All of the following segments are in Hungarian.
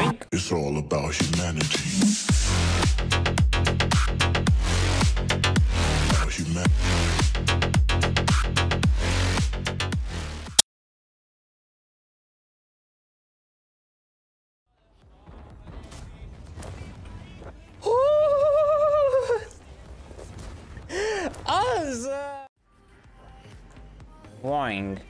Boink! It's all about humanity. About humanity. Az! Boing!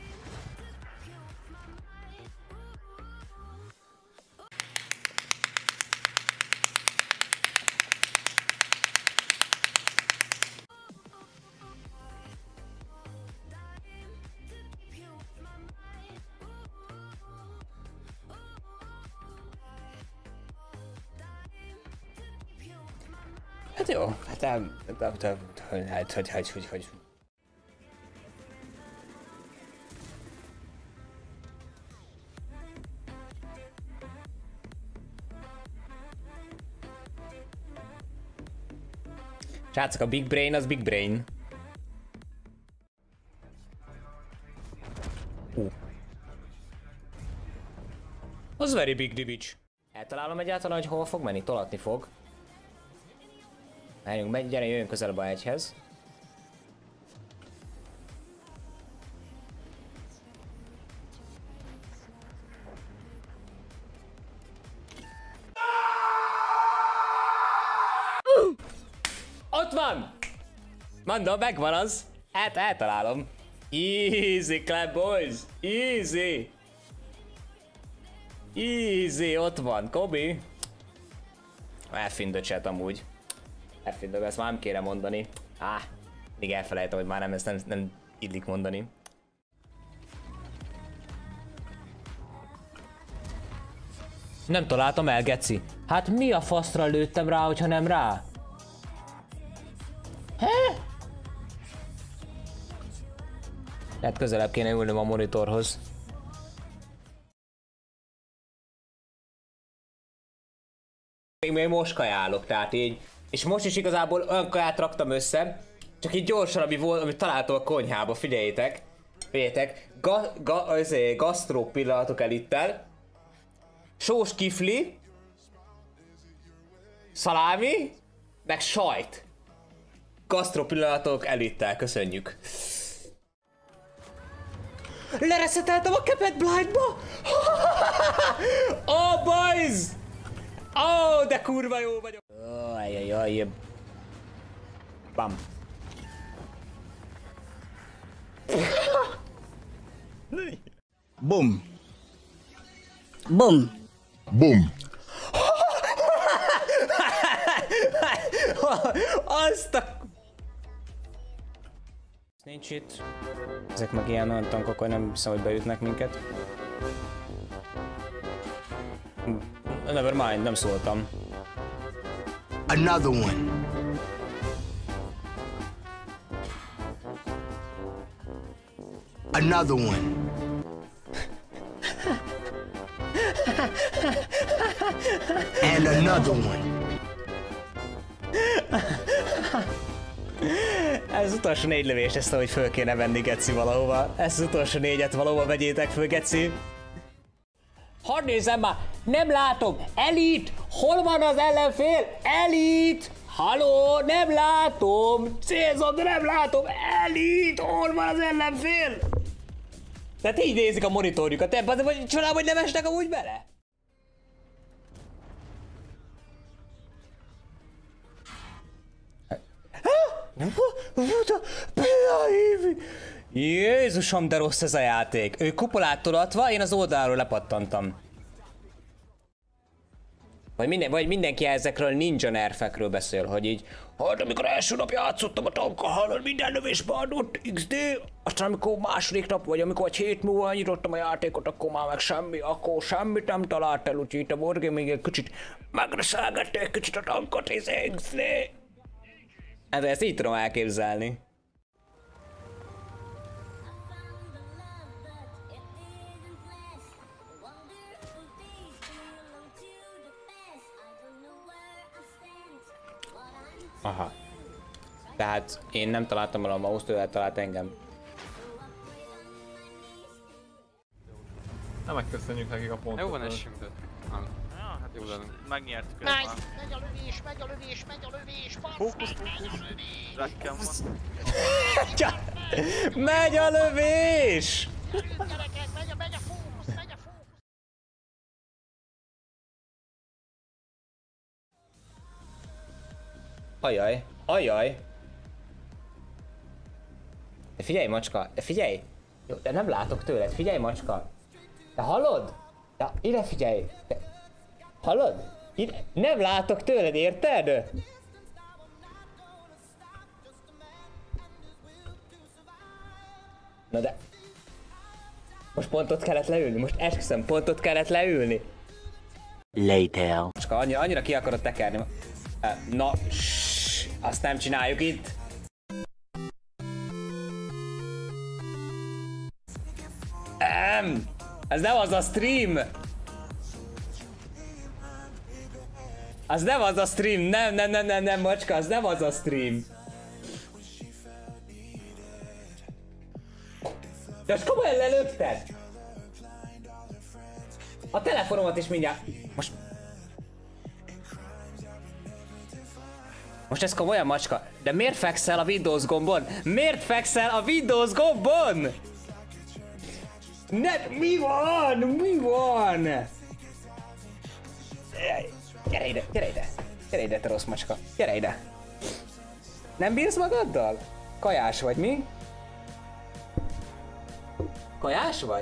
Hát jó, hogy. Srácok, a Big Brain az Big Brain. Az very big the bitch. Eltalálom egyáltalán, hogy hol fog menni? Tolatni fog. Menjünk, megy, gyere, jöjjön közelebb a hegyhez. Ott van! Mondom, megvan az. Eltalálom. Easy clap, boys. Easy. Easy, ott van, Kobi. Elfindöcset amúgy. Elfindög, ezt már nem kéne mondani. Még elfelejtem, hogy már nem, ezt nem illik mondani. Nem találtam el, geci. Hát mi a faszra lőttem rá, hogyha nem rá? Lehet közelebb kéne ülnöm a monitorhoz. Még most kajálok, tehát így. És most is igazából olyan kaját raktam össze, csak így gyorsan, amit találtam a konyhába, figyeljétek. Figyeljétek, gasztró pillanatok elittel. Sós kifli. Szalámi. Meg sajt. Gasztró pillanatok elittel, köszönjük. Lereszeteltem a Caped Blindba! Oh, boys! Oh, de kurva jó vagyok! Ajjajjaj. Bam. Bum. Bum. Boom. Azt a... Nincs itt. Ezek meg ilyen olyan tankok, hogy nem hiszem, hogy beütnek minket. Never mind, nem szóltam. Another one. Another one. And another one. Ez az utolsó 4 lövés, ezt ahogy föl kéne venni, geci, valahova. Ezt az utolsó 4-et valahova vegyétek föl, geci. Hadd nézzem már! Nem látom! Elit! Hol van az ellenfél? Elit! Halló! Nem látom! Célzom, de nem látom! Elit! Hol van az ellenfél? Tehát így nézik a monitorjukat, ebben, vagy csodálom, hogy nem esnek amúgy bele? Jézusom, de rossz ez a játék. Ő kupolát tolatva, én az oldalról lepattantam. Vagy mindenki ezekről ninja nerfekről beszél, hogy így, hát amikor első nap játszottam a tankkal, hallod, minden lövésbe adott XD, aztán amikor második nap, vagy amikor egy hét múlva nyitottam a játékot, akkor már meg semmi, akkor semmit nem talált el, úgyhogy itt a Wargame még egy kicsit megreszelgette egy kicsit a tankot, XD. Hát ezt így tudom elképzelni. Aha. Tehát én nem találtam el a mouse-t, ő eltalált engem. Nem megköszönjük nekik a pontot. Jó van, essünk be. Hát jó lenne. Megnyertük ezt már. Megy a lövés, megy a lövés, megy a lövés, Fókusz, fókusz. Rekkem van. Megy a lövés! gyerekek, megy a fókusz, megy a fókusz. Ajaj, ajaj. De figyelj, macska, de figyelj! Jó, de nem látok tőled, figyelj, macska! De hallod? De ide figyelj! De... Hallod? Ide... Nem látok tőled, érted? Na de... Most pont ott kellett leülni, most esküszöm, pont ott kellett leülni. Later. Macska, annyira ki akarod tekerni. Na, azt nem csináljuk itt. Ez nem az a stream! Az nem az a stream, nem, macska, az nem az a stream. De most komolyan lelőtted? A telefonomat is mindjárt... Most ez komolyan, macska? De miért fekszel a Windows gombon? Miért fekszel a Windows gombon? Mi van? Mi van? Gyere ide, gyere ide. Gyere ide, te rossz macska. Gyere ide. Nem bírsz magaddal? Kajás vagy, mi? Kajás vagy?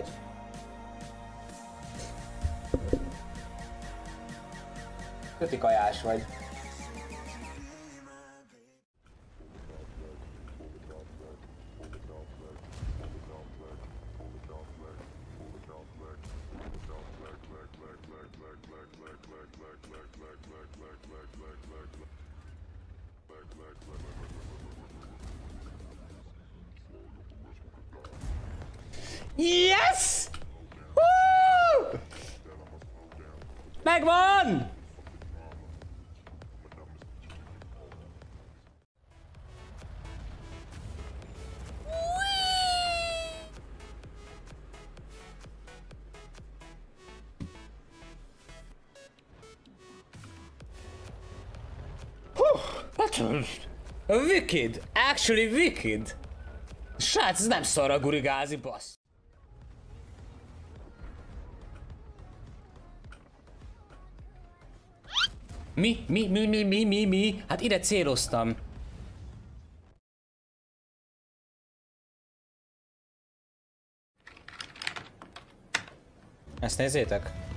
Köti kajás vagy. Yes! Woo! Megvan! Wicked! Actually wicked! Srác, ez nem szarra gurigázi, bassz! Mi? Hát ide céloztam. Ezt nézzétek.